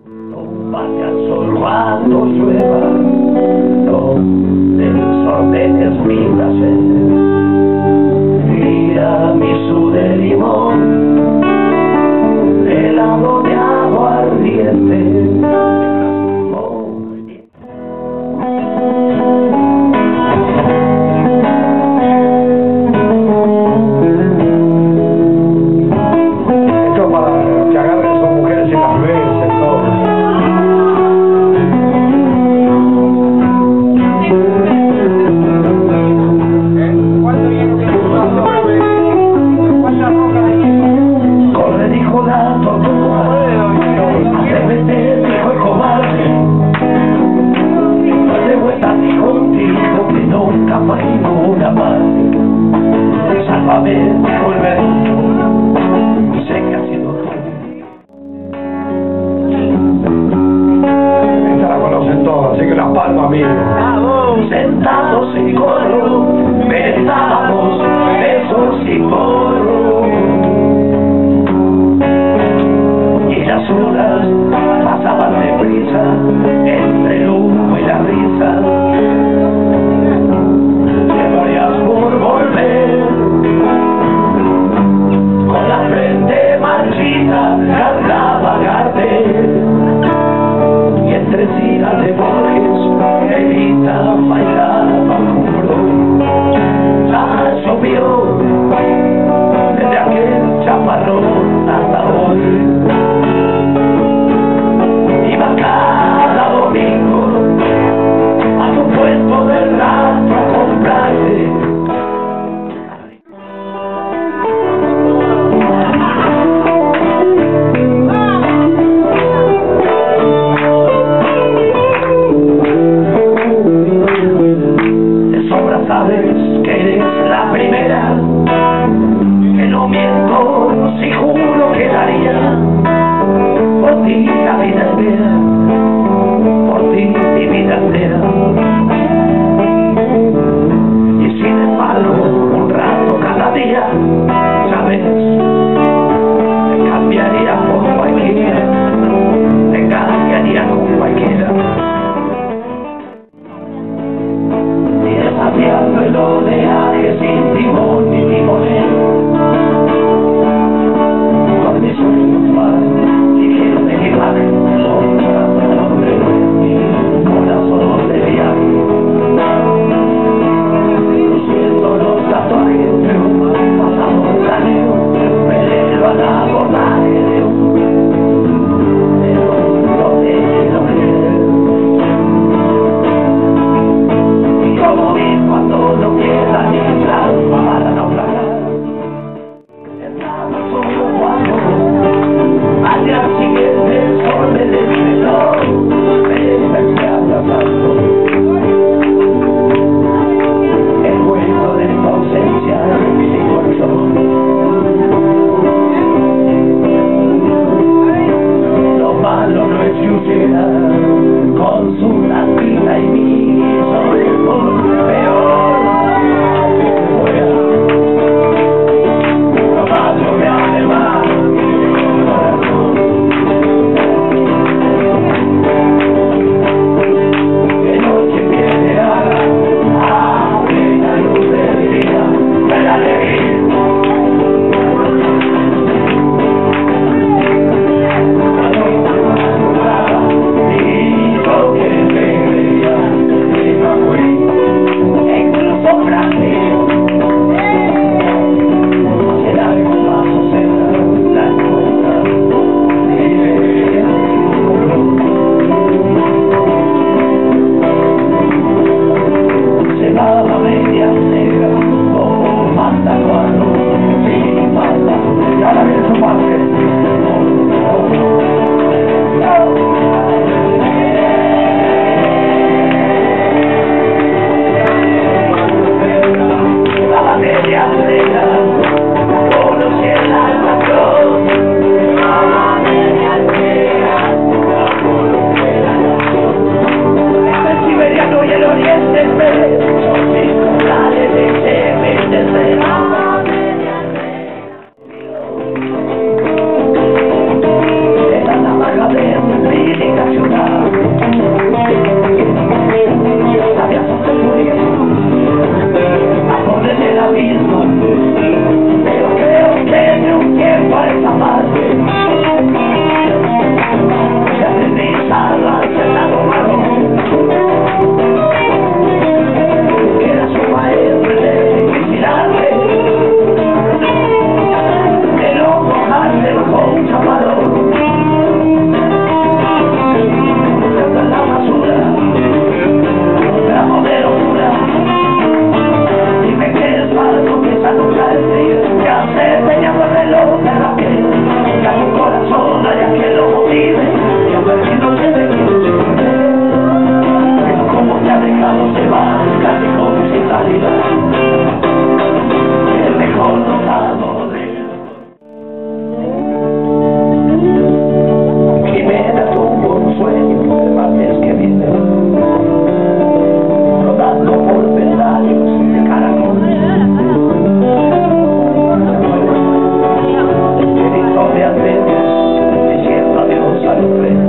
Combate al sol cuando llueva, no desordenes mi placer. Tiramisú de limón, helado de agua ardiente. Esto para que agarren a sus mujeres y las besen, todo. Corre, dijo la tortuga, atrévete, dijo el cobarde. No te vuelvas ni contigo, que nunca fue ninguna parte. Sálvame, dijo el verdugo, sé que has sido tú. Esta la conocen todas, así que las palmas amigos. Sentados en coro, besábamos besos y porro. Y las horas pasaban deprisa entre el humo y la risa. Te morías por volver, con la frente marchita, cantaba Gardel. Y entre citas de Borges, Evita bailaba juro. Ya llovió desde aquel chaparrón hasta hoy. Iba cada domingo a tu puesto del rastro a comprarte. De sobra sabes que eres la primera, que no miento si juro que daría por ti la vida entera, por ti mi vida entera. Y sin embargo, un rato cada día, sabes, te cambiaría por cualquiera, te engañaría con cualquiera. Y desafiando el oleaje sin timón ni timonel, con mis sueños van ligeros de equipaje, sombras de hombre mi corazón de viaje. Luciendo los tatuajes de un pasado planeo, me elevo al abordaje de un y como vi cuando no queda ni plan para naufragar. Estaba solo cuando al día siguiente el sol me desveló, me empecé abrazando el juego de tu ausencia, dijo el sol. para que a tu corazón haya quien lo motive y ha perdido que te quiero siempre. Pero como te ha dejado se va casi como sin salida, es mejor no darlo de Jimena tuvo un sueño de martes que viene, rodando por pedazos de caracol. Grito de antes, diciendo adiós al tren.